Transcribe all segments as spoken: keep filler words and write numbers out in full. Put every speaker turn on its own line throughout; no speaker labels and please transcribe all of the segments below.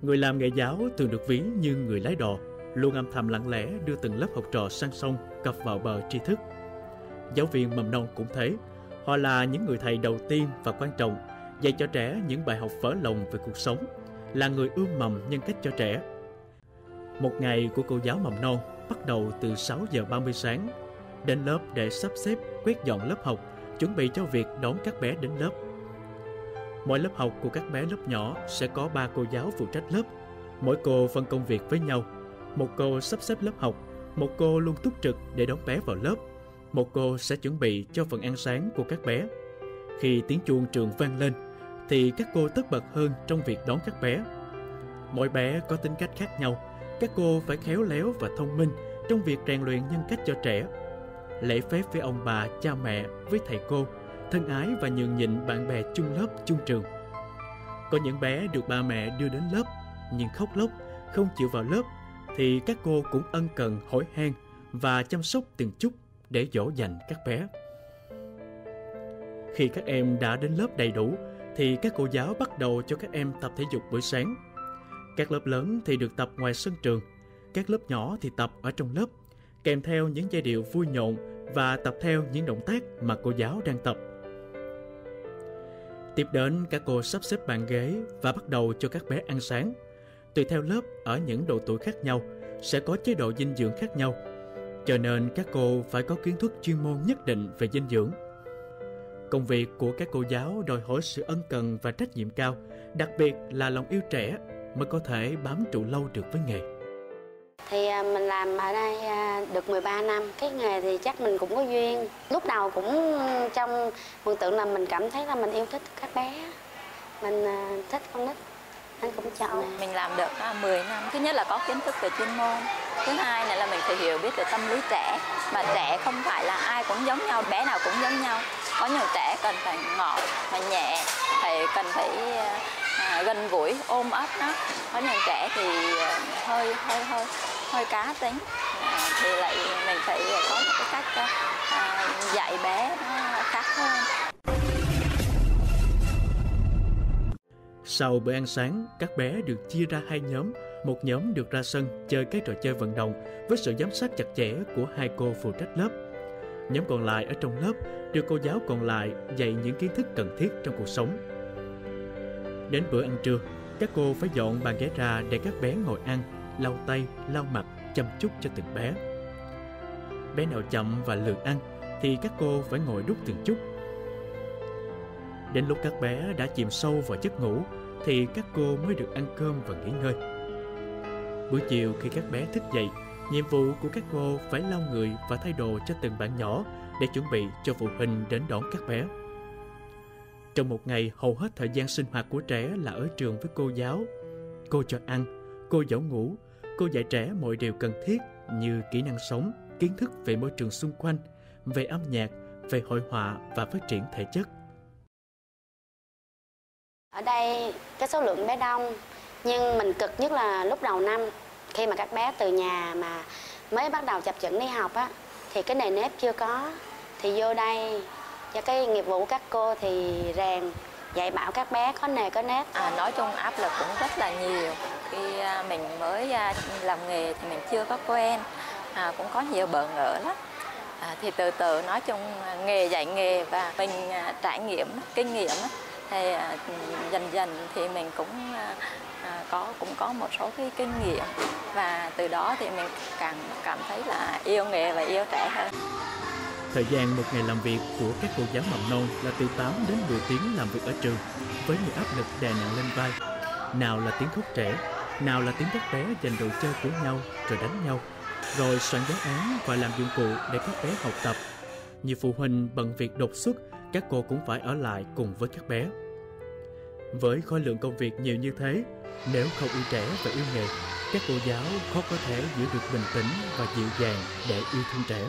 Người làm nghề giáo thường được ví như người lái đò, luôn âm thầm lặng lẽ đưa từng lớp học trò sang sông, cập vào bờ tri thức. Giáo viên mầm non cũng thế, họ là những người thầy đầu tiên và quan trọng, dạy cho trẻ những bài học vỡ lòng về cuộc sống, là người ươm mầm nhân cách cho trẻ. Một ngày của cô giáo mầm non bắt đầu từ sáu giờ ba mươi sáng, đến lớp để sắp xếp quét dọn lớp học, chuẩn bị cho việc đón các bé đến lớp. Mỗi lớp học của các bé lớp nhỏ sẽ có ba cô giáo phụ trách lớp. Mỗi cô phân công việc với nhau. Một cô sắp xếp lớp học, một cô luôn túc trực để đón bé vào lớp, một cô sẽ chuẩn bị cho phần ăn sáng của các bé. Khi tiếng chuông trường vang lên thì các cô tất bật hơn trong việc đón các bé. Mỗi bé có tính cách khác nhau, các cô phải khéo léo và thông minh trong việc rèn luyện nhân cách cho trẻ. Lễ phép với ông bà, cha mẹ, với thầy cô, thân ái và nhường nhịn bạn bè chung lớp, chung trường. Có những bé được ba mẹ đưa đến lớp nhưng khóc lóc, không chịu vào lớp, thì các cô cũng ân cần hỏi han và chăm sóc từng chút để dỗ dành các bé. Khi các em đã đến lớp đầy đủ thì các cô giáo bắt đầu cho các em tập thể dục buổi sáng. Các lớp lớn thì được tập ngoài sân trường, các lớp nhỏ thì tập ở trong lớp, kèm theo những giai điệu vui nhộn và tập theo những động tác mà cô giáo đang tập. Tiếp đến, các cô sắp xếp bàn ghế và bắt đầu cho các bé ăn sáng. Tùy theo lớp ở những độ tuổi khác nhau, sẽ có chế độ dinh dưỡng khác nhau, cho nên các cô phải có kiến thức chuyên môn nhất định về dinh dưỡng. Công việc của các cô giáo đòi hỏi sự ân cần và trách nhiệm cao, đặc biệt là lòng yêu trẻ mới có thể bám trụ lâu được với nghề.
Thì mình làm ở đây được mười ba năm, cái nghề thì chắc mình cũng có duyên. Lúc đầu cũng trong mường tượng là mình cảm thấy là mình yêu thích các bé, mình thích con nít, anh cũng chọn.
Mình làm được mười năm, thứ nhất là có kiến thức về chuyên môn, thứ hai này là mình phải hiểu biết về tâm lý trẻ. Mà trẻ không phải là ai cũng giống nhau, bé nào cũng giống nhau. Có nhiều trẻ cần phải ngọt, phải nhẹ, phải cần phải à, gần gũi, ôm ấp nó. Có nhiều trẻ thì hơi hơi hơi hơi cá tính, à, thì lại mình phải có một cái cách à, dạy bé nó khác hơn.
Sau bữa ăn sáng, các bé được chia ra hai nhóm. Một nhóm được ra sân chơi các trò chơi vận động với sự giám sát chặt chẽ của hai cô phụ trách lớp. Nhóm còn lại ở trong lớp được cô giáo còn lại dạy những kiến thức cần thiết trong cuộc sống. Đến bữa ăn trưa, các cô phải dọn bàn ghế ra để các bé ngồi ăn, lau tay, lau mặt, chăm chút cho từng bé. Bé nào chậm và lười ăn thì các cô phải ngồi đút từng chút. Đến lúc các bé đã chìm sâu vào giấc ngủ thì các cô mới được ăn cơm và nghỉ ngơi. Buổi chiều khi các bé thức dậy, nhiệm vụ của các cô phải lau người và thay đồ cho từng bạn nhỏ để chuẩn bị cho phụ huynh đến đón các bé. Trong một ngày, hầu hết thời gian sinh hoạt của trẻ là ở trường với cô giáo. Cô cho ăn, cô dỗ ngủ, cô dạy trẻ mọi điều cần thiết như kỹ năng sống, kiến thức về môi trường xung quanh, về âm nhạc, về hội họa và phát triển thể chất.
Ở đây cái số lượng bé đông, nhưng mình cực nhất là lúc đầu năm, khi mà các bé từ nhà mà mới bắt đầu chập chững đi học á, thì cái nề nếp chưa có, thì vô đây cho cái nghiệp vụ của các cô thì rèn dạy bảo các bé có nề có nếp.
À, nói chung áp lực cũng rất là nhiều. Khi mình mới làm nghề thì mình chưa có quen, à, cũng có nhiều bỡ ngỡ lắm. À, thì từ từ nói chung nghề dạy nghề và mình trải nghiệm, kinh nghiệm thì dần dần thì mình cũng à, có cũng có một số cái kinh nghiệm, và từ đó thì mình càng cảm thấy là yêu nghề và yêu trẻ hơn.
Thời gian một ngày làm việc của các cô giáo mầm non là từ tám đến mười tiếng làm việc ở trường, với những áp lực đè nặng lên vai. Nào là tiếng khóc trẻ, nào là tiếng các bé giành đồ chơi của nhau rồi đánh nhau, rồi soạn giáo án và làm dụng cụ để các bé học tập. Nhiều phụ huynh bận việc đột xuất, các cô cũng phải ở lại cùng với các bé. Với khối lượng công việc nhiều như thế, nếu không yêu trẻ và yêu nghề, các cô giáo khó có thể giữ được bình tĩnh và dịu dàng để yêu thương trẻ.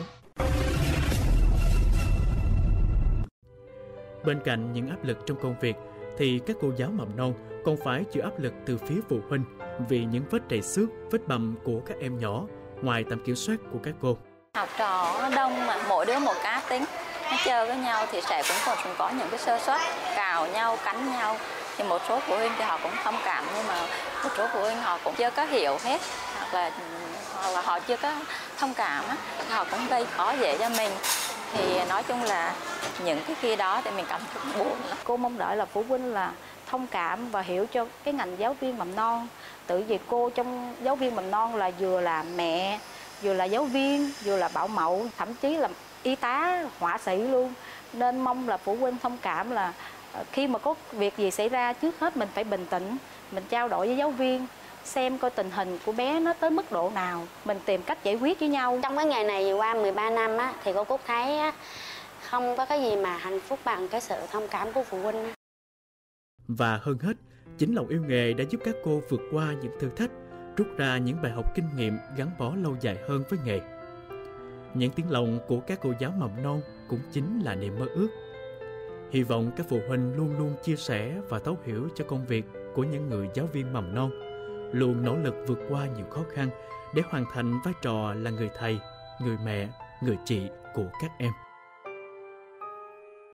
Bên cạnh những áp lực trong công việc, thì các cô giáo mầm non còn phải chịu áp lực từ phía phụ huynh vì những vết trầy xước, vết bầm của các em nhỏ ngoài tầm kiểm soát của các cô.
Học trò đông mà mỗi đứa một cá tính, nó chơi với nhau thì sẽ cũng còn có những cái sơ suất, cào nhau, cắn nhau, Thì một số phụ huynh thì họ cũng thông cảm, nhưng mà một số phụ huynh họ cũng chưa có hiểu hết, hoặc là hoặc là họ chưa có thông cảm á, họ cũng gây khó dễ cho mình. Thì nói chung là những cái khi đó thì mình cảm thấy buồn lắm.
Cô mong đợi là phụ huynh là thông cảm và hiểu cho cái ngành giáo viên mầm non. Tự vì cô trong giáo viên mầm non là vừa là mẹ, vừa là giáo viên, vừa là bảo mẫu, thậm chí là y tá, họa sĩ luôn. Nên mong là phụ huynh thông cảm là khi mà có việc gì xảy ra, trước hết mình phải bình tĩnh, mình trao đổi với giáo viên, xem coi tình hình của bé nó tới mức độ nào, mình tìm cách giải quyết với nhau.
Trong cái nghề này qua mười ba năm á, thì cô Cúc thấy á, không có cái gì mà hạnh phúc bằng cái sự thông cảm của phụ huynh.
Và hơn hết, chính lòng yêu nghề đã giúp các cô vượt qua những thử thách, rút ra những bài học kinh nghiệm gắn bó lâu dài hơn với nghề. Những tiếng lòng của các cô giáo mầm non cũng chính là niềm mơ ước. Hy vọng các phụ huynh luôn luôn chia sẻ và thấu hiểu cho công việc của những người giáo viên mầm non, luôn nỗ lực vượt qua nhiều khó khăn để hoàn thành vai trò là người thầy, người mẹ, người chị của các em.